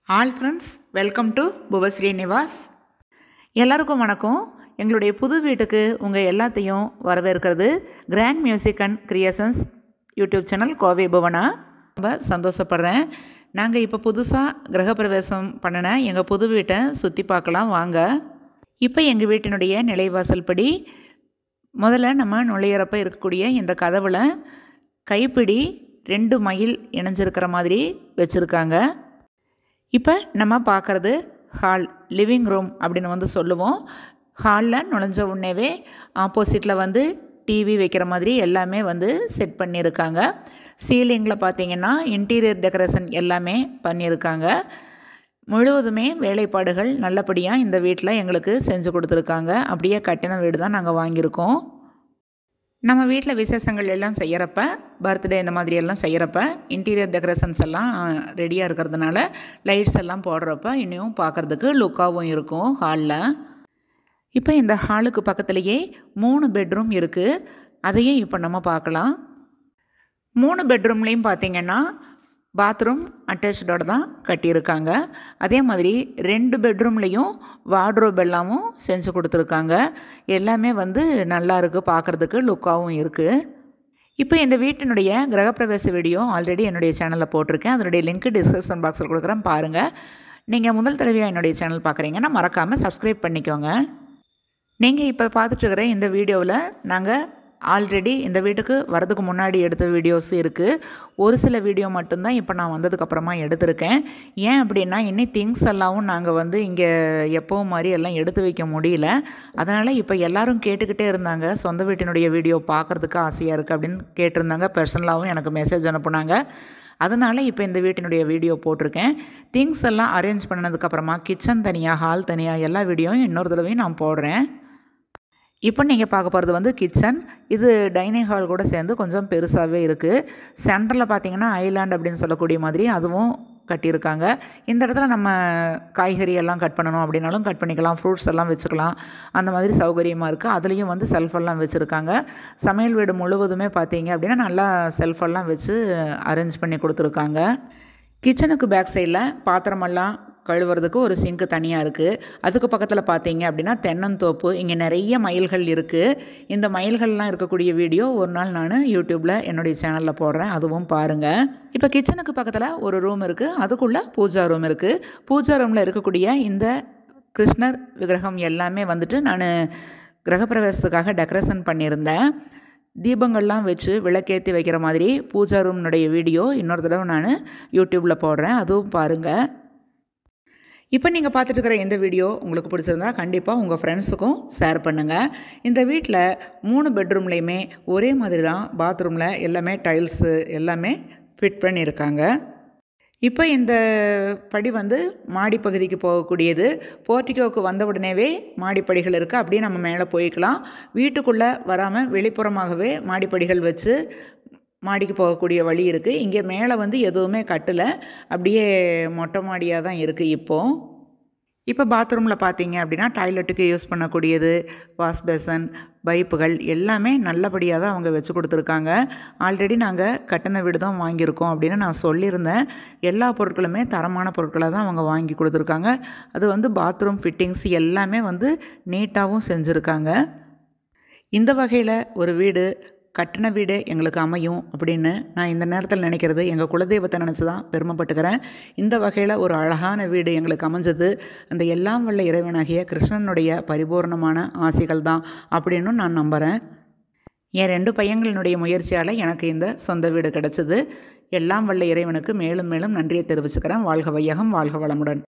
All friends welcome to Bhuvasri Nivas. எல்லாருக்கும் வணக்கம். எங்களுடைய புது வீட்டுக்கு உங்கள் எல்லாத்தையும் வரவேற்கிறது grand music and creations YouTube channel Kovai Bhuvana. ரொம்ப சந்தோஷப்படுறேன். நாங்கள் இப்போ புதுசாக கிரகப்பிரவேசம் பண்ணின எங்கள் புது வீட்டை சுற்றி பார்க்கலாம் வாங்க. இப்போ எங்கள் வீட்டினுடைய நிலைவாசல் படி முதல்ல நம்ம நுழையிறப்ப இருக்கக்கூடிய இந்த கதவில் கைப்பிடி 2 மயில் இணைஞ்சிருக்கிற மாதிரி வச்சுருக்காங்க. இப்போ நம்ம பார்க்குறது ஹால், லிவிங் ரூம் அப்படின்னு சொல்லுவோம். ஹாலில் நுழைஞ்ச உடனேவே ஆப்போசிட்டில் டிவி வைக்கிற மாதிரி எல்லாமே செட் பண்ணியிருக்காங்க. சீலிங்கில் பார்த்திங்கன்னா இன்டீரியர் டெக்கரேஷன் எல்லாமே பண்ணியிருக்காங்க. முழுவதுமே வேலைப்பாடுகள் நல்லபடியாக இந்த வீட்டில் எங்களுக்கு செஞ்சு கொடுத்துருக்காங்க. அப்படியே கட்டின வீடு தான் நாங்கள் வாங்கியிருக்கோம். நம்ம வீட்டில் விசேஷங்கள் எல்லாம் செய்கிறப்ப, பர்த்டே இந்த மாதிரி எல்லாம் செய்கிறப்ப இன்டீரியர் டெக்கரேஷன்ஸ் எல்லாம் ரெடியாக இருக்கிறதுனால லைட்ஸ் எல்லாம் போடுறப்ப இன்னும் பார்க்குறதுக்கு லுக்காகவும் இருக்கும் ஹாலில். இப்போ இந்த ஹாலுக்கு பக்கத்துலேயே 3 பெட்ரூம் இருக்குது. அதையும் இப்போ நம்ம பார்க்கலாம். 3 பெட்ரூம்லேயும் பார்த்திங்கன்னா பாத்ரூம் அட்டாச்சோடு தான் கட்டியிருக்காங்க. அதே மாதிரி 2 பெட்ரூம்லேயும் வார்ட்ரோப் எல்லாமும் செஞ்சு கொடுத்துருக்காங்க. எல்லாமே நல்லா இருக்குது, பார்க்குறதுக்கு லுக்காகவும் இருக்குது. இப்போ இந்த வீட்டினுடைய கிரகப்பிரவேச வீடியோ ஆல்ரெடி என்னுடைய சேனலில் போட்டிருக்கேன். அதனுடைய லிங்க் டிஸ்கிரிப்ஷன் பாக்ஸில் கொடுக்குறேன், பாருங்கள். நீங்கள் முதல் தடவையாக என்னுடைய சேனல் பார்க்குறீங்கன்னா மறக்காமல் சப்ஸ்கிரைப் பண்ணிக்கோங்க. நீங்கள் இப்போ பார்த்துட்டுருக்கிற இந்த வீடியோவில் நாங்கள் ஆல்ரெடி இந்த வீட்டுக்கு வரதுக்கு முன்னாடி எடுத்த வீடியோஸ் இருக்குது. ஒரு சில வீடியோ மட்டும்தான் இப்போ நான் வந்ததுக்கப்புறமா எடுத்திருக்கேன். ஏன் அப்படின்னா இன்னும் திங்ஸ் எல்லாம் நாங்கள் இங்கே எப்போவும் மாதிரி எல்லாம் எடுத்து வைக்க முடியல. அதனால் இப்போ எல்லோரும் கேட்டுக்கிட்டே இருந்தாங்க, சொந்த வீட்டினுடைய வீடியோ பார்க்குறதுக்கு ஆசையாக இருக்குது அப்படின்னு கேட்டிருந்தாங்க. பர்சனலாகவும் எனக்கு மெசேஜ் அனுப்புனாங்க. அதனால் இப்போ இந்த வீட்டினுடைய வீடியோ போட்டிருக்கேன். திங்ஸ் எல்லாம் அரேஞ்ச் பண்ணதுக்கப்புறமா கிச்சன் தனியாக, ஹால் தனியாக எல்லா வீடியோவும் இன்னொரு தடவையும் நான் போடுறேன். இப்போ நீங்கள் பார்க்க போகிறது கிச்சன். இது டைனிங் ஹால் கூட சேர்ந்து கொஞ்சம் பெருசாகவே இருக்குது. சென்டரில் பார்த்திங்கன்னா ஐலாண்ட் அப்படின்னு சொல்லக்கூடிய மாதிரி அதுவும் கட்டியிருக்காங்க. இந்த இடத்துல நம்ம காய்கறி எல்லாம் கட் பண்ணணும் அப்படின்னாலும் கட் பண்ணிக்கலாம், ஃப்ரூட்ஸ் எல்லாம் வச்சுக்கலாம், அந்த மாதிரி சௌகரியமாக இருக்குது. அதுலேயும் செல்ஃபெல்லாம் வச்சுருக்காங்க. சமையல் வீடு முழுவதுமே பார்த்திங்க அப்படின்னா நல்லா செல்ஃபெல்லாம் வச்சு அரேஞ்ச் பண்ணி கொடுத்துருக்காங்க. கிச்சனுக்கு பேக் சைடில் பாத்திரமெல்லாம் கழுவுறதுக்கு ஒரு சிங்க்கு தனியாக இருக்குது. அதுக்கு பக்கத்தில் பார்த்தீங்க அப்படின்னா தென்னந்தோப்பு. இங்கே நிறைய மயில்கள் இருக்குது. இந்த மயில்கள்லாம் இருக்கக்கூடிய வீடியோ ஒரு நாள் நான் யூடியூப்பில் என்னுடைய சேனலில் போடுறேன், அதுவும் பாருங்கள். இப்போ கிச்சனுக்கு பக்கத்தில் ஒரு ரூம் இருக்குது. அதுக்குள்ளே பூஜா ரூம் இருக்குது. பூஜா ரூமில் இருக்கக்கூடிய இந்த கிருஷ்ணர் விக்கிரகம் எல்லாமே நான் கிரகப்பிரவேசத்துக்காக டெக்கரேஷன் பண்ணியிருந்தேன். தீபங்கள்லாம் வச்சு விளக்கேற்றி வைக்கிற மாதிரி பூஜா ரூம்னுடைய வீடியோ இன்னொரு தடவை நான் யூடியூப்பில் போடுறேன், அதுவும் பாருங்கள். இப்போ நீங்கள் பார்த்துட்டு இருக்கிற இந்த வீடியோ உங்களுக்கு பிடிச்சிருந்தா கண்டிப்பாக உங்கள் ஃப்ரெண்ட்ஸுக்கும் ஷேர் பண்ணுங்கள். இந்த வீட்டில் 3 பெட்ரூம்லேயுமே ஒரே மாதிரி தான் பாத்ரூமில் எல்லாமே டைல்ஸு எல்லாமே ஃபிட் பண்ணியிருக்காங்க. இப்போ இந்த படி மாடி பகுதிக்கு போகக்கூடியது. போர்ட்டிகோவுக்கு வந்த உடனேவே மாடிப்படிகள் இருக்குது. அப்படியே நம்ம மேலே போய்க்கலாம். வீட்டுக்குள்ளே வராமல் வெளிப்புறமாகவே மாடிப்படிகள் வச்சு மாடிக்கு போகக்கூடிய வழி இருக்குது. இங்கே மேலே எதுவுமே கட்டலை, அப்படியே மொட்டை மாடியாக தான் இருக்குது. இப்போ பாத்ரூமில் பார்த்தீங்க அப்படின்னா டாய்லெட்டுக்கு யூஸ் பண்ணக்கூடியது, வாஷ் பேசன், பைப்புகள் எல்லாமே நல்லபடியாக தான் அவங்க வச்சு கொடுத்துருக்காங்க. ஆல்ரெடி நாங்கள் கட்டின வீடு தான் வாங்கியிருக்கோம் அப்படின்னு நான் சொல்லியிருந்தேன். எல்லா பொருட்களுமே தரமான பொருட்களை தான் அவங்க வாங்கி கொடுத்துருக்காங்க. அது பாத்ரூம் ஃபிட்டிங்ஸ் எல்லாமே நீட்டாகவும் செஞ்சுருக்காங்க. இந்த வகையில் ஒரு வீடு, கட்டின வீடு எங்களுக்கு அமையும் அப்படின்னு நான் இந்த நேரத்தில் நினைக்கிறது எங்கள் குலதெய்வத்தை நினச்சி தான் பெருமைப்பட்டுக்கிறேன். இந்த வகையில் ஒரு அழகான வீடு எங்களுக்கு அமைஞ்சது அந்த எல்லாம் வல்ல இறைவனாகிய கிருஷ்ணனுடைய பரிபூர்ணமான ஆசைகள் தான் அப்படின்னு நான் நம்புகிறேன். என் 2 பையன்களினுடைய முயற்சியால் எனக்கு இந்த சொந்த வீடு கிடச்சிது. எல்லாம் வல்ல இறைவனுக்கு மேலும் மேலும் நன்றியை தெரிவிச்சுக்கிறேன். வாழ்க வையகம், வாழ்க வளமுடன்.